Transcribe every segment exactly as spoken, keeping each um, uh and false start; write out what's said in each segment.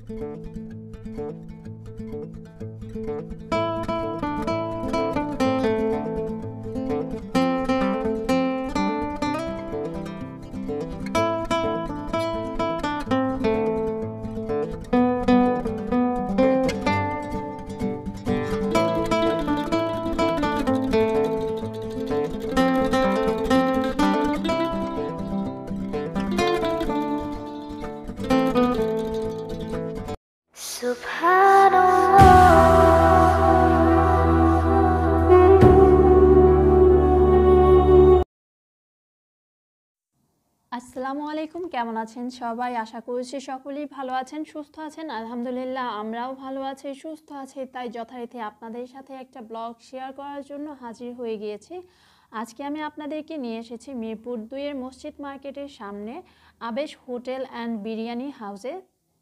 আসসালামু আলাইকুম, কেমন আছেন সবাই? আশা করছি সকলেই ভালো আছেন, সুস্থ আছেন। আলহামদুলিল্লাহ আমরাও ভালো আছি, সুস্থ আছি। তাই যথারীতি আপনাদের সাথে একটা ব্লগ শেয়ার করার জন্য হাজির হয়ে গিয়েছি। আজকে আমি আপনাদেরকে নিয়ে এসেছি মিরপুর দুইয়ের মসজিদ মার্কেটের সামনে আবেশ হোটেল অ্যান্ড বিরিয়ানি হাউসে।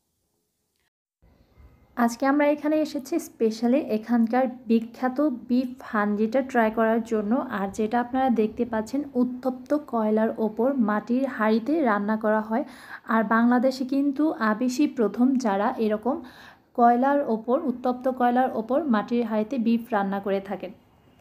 আজকে আমরা এখানে এসেছি স্পেশালি এখানকার বিখ্যাত বিফ হান্ডিটা ট্রাই করার জন্য। আর যেটা আপনারা দেখতে পাচ্ছেন উত্তপ্ত কয়লার ওপর মাটির হাঁড়িতে রান্না করা হয়। আর বাংলাদেশে কিন্তু আবেশই প্রথম যারা এরকম কয়লার ওপর উত্তপ্ত কয়লার ওপর মাটির হাঁড়িতে বিফ রান্না করে থাকেন।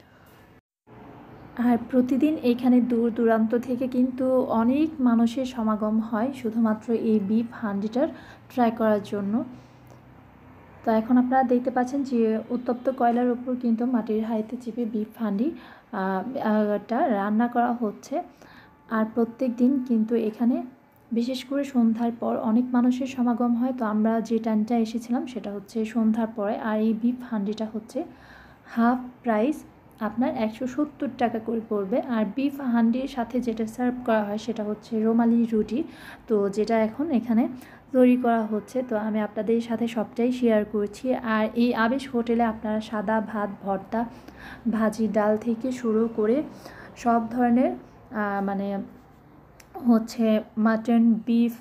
আর প্রতিদিন এইখানে দূর দূরান্ত থেকে কিন্তু অনেক মানুষের সমাগম হয় শুধুমাত্র এই বিফ হান্ডিটার ট্রাই করার জন্য। তো এখন আপনারা দেখতে পাচ্ছেন যে উত্তপ্ত কয়লার উপর কিন্তু মাটির হাঁড়িতে চেপে বিফ হান্ডিটা রান্না করা হচ্ছে। আর প্রত্যেক দিন কিন্তু এখানে বিশেষ করে সন্ধ্যার পর অনেক মানুষের সমাগম হয়। তো আমরা যে টাইমটা এসেছিলাম সেটা হচ্ছে সন্ধ্যার পরে। আর এই বিফ হান্ডিটা হচ্ছে হাফ প্রাইস আপনার একশো সত্তর টাকা করে পড়বে। আর বিফ হান্ডির সাথে যেটা সার্ভ করা হয় সেটা হচ্ছে রুমালি রুটি, তো যেটা এখন এখানে তৈরি করা হচ্ছে। তো আমি আপনাদের সাথে সবটাই শেয়ার করছি। আর এই আবেশ হোটেলে আপনারা সাদা ভাত, ভর্তা, ভাজি, ডাল থেকে শুরু করে সব ধরনের মানে হচ্ছে মাটন, বিফ,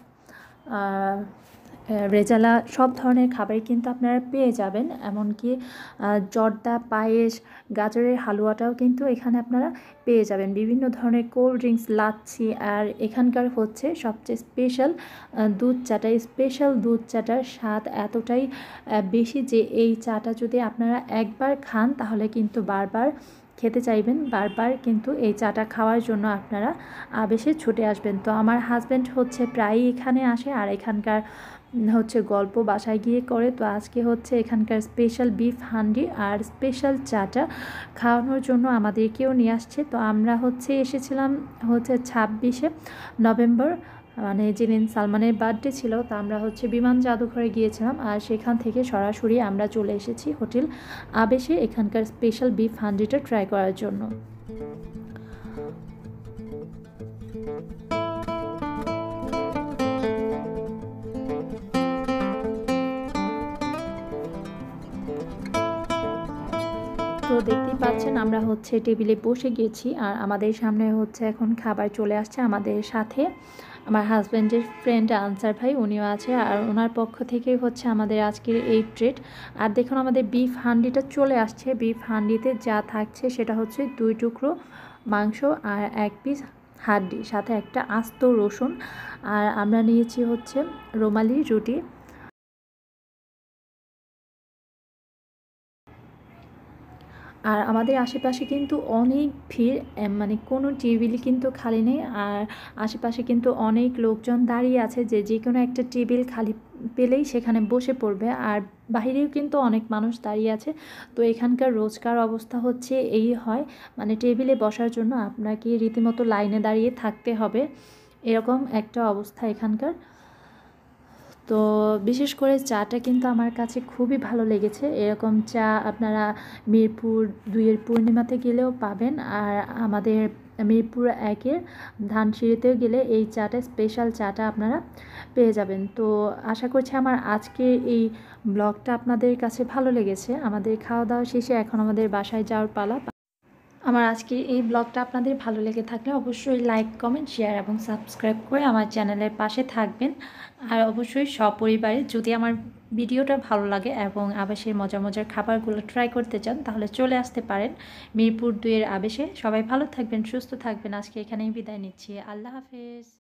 রেজালা সব ধরনের খাবারই কিন্তু আপনারা পেয়ে যাবেন। এমনকি জর্দা, পায়েস, গাজরের হালুয়াটাও কিন্তু এখানে আপনারা পেয়ে যাবেন। বিভিন্ন ধরনের কোল্ড ড্রিঙ্কস, লাচ্ছি। আর এখানকার হচ্ছে সবচেয়ে স্পেশাল দুধ চাটা। স্পেশাল দুধ চাটার স্বাদ এতটাই বেশি যে এই চাটা যদি আপনারা একবার খান তাহলে কিন্তু বারবার খেতে চাইবেন, বারবার কিন্তু এই চাটা খাওয়ার জন্য আপনারা আবেশে ছুটে আসবেন। তো আমার হাজব্যান্ড হচ্ছে প্রায়ই এখানে আসে আর এখানকার হচ্ছে গল্প বাসায় গিয়ে করে। তো আজকে হচ্ছে এখানকার স্পেশাল বিফ হান্ডি আর স্পেশাল চাটা খাওয়ানোর জন্য আমাদেরকেও নিয়ে আসছে। তো আমরা হচ্ছে এসেছিলাম হচ্ছে ছাব্বিশে নভেম্বর, মানে যেদিন সালমানের বার্থডে ছিল। তা আমরা হচ্ছে বিমান জাদুঘরে গিয়েছিলাম আর সেখান থেকে সরাসরি আমরা চলে এসেছি হোটেল আবেশে এখানকার স্পেশাল বিফ হান্ডিটা ট্রাই করার জন্য। তো দেখতেই পাচ্ছেন আমরা হচ্ছে টেবিলে বসে গেছি আর আমাদের সামনে হচ্ছে এখন খাবার চলে আসছে। আমাদের সাথে আমার হাজব্যান্ডের ফ্রেন্ড আনসার ভাই, উনিও আছে। আর ওনার পক্ষ থেকে হচ্ছে আমাদের আজকের এই ট্রিট। আর দেখুন আমাদের বিফ হান্ডিটা চলে আসছে। বিফ হান্ডিতে যা থাকছে সেটা হচ্ছে দুই টুকরো মাংস আর এক পিস হাড্ডি, সাথে একটা আস্ত রসুন। আর আমরা নিয়েছি হচ্ছে রুমালি রুটি। আর আমাদের আশেপাশে কিন্তু অনেক ভিড়, মানে কোনো টেবিলই কিন্তু খালি নেই। আর আশেপাশে কিন্তু অনেক লোকজন দাঁড়িয়ে আছে যে যে কোনো একটা টেবিল খালি পেলেই সেখানে বসে পড়বে। আর বাহিরেও কিন্তু অনেক মানুষ দাঁড়িয়ে আছে। তো এখানকার রোজকার অবস্থা হচ্ছে এই হয়, মানে টেবিলে বসার জন্য আপনাকে রীতিমতো লাইনে দাঁড়িয়ে থাকতে হবে, এরকম একটা অবস্থা এখানকার। তো বিশেষ করে চাটা কিন্তু আমার কাছে খুবই ভালো লেগেছে। এরকম চা আপনারা মিরপুর দুইয়ের পূর্ণিমাতে গেলেও পাবেন। আর আমাদের মিরপুর একের ধানসিঁড়িতেও গেলে এই চাটা, স্পেশাল চাটা আপনারা পেয়ে যাবেন। তো আশা করছি আমার আজকের এই ব্লগটা আপনাদের কাছে ভালো লেগেছে। আমাদের খাওয়া দাওয়া শেষে এখন আমাদের বাসায় যাওয়ার পালা। আমার আজকের এই ব্লগটা আপনাদের ভালো লেগে থাকলে অবশ্যই লাইক, কমেন্ট, শেয়ার এবং সাবস্ক্রাইব করে আমার চ্যানেলের পাশে থাকবেন। আর অবশ্যই সপরিবারে যদি আমার ভিডিওটা ভালো লাগে এবং আবেশের মজার মজার খাবারগুলো ট্রাই করতে চান তাহলে চলে আসতে পারেন মিরপুর দুইয়ের আবেশে। সবাই ভালো থাকবেন, সুস্থ থাকবেন। আজকে এখানেই বিদায় নিচ্ছি। আল্লাহ হাফেজ।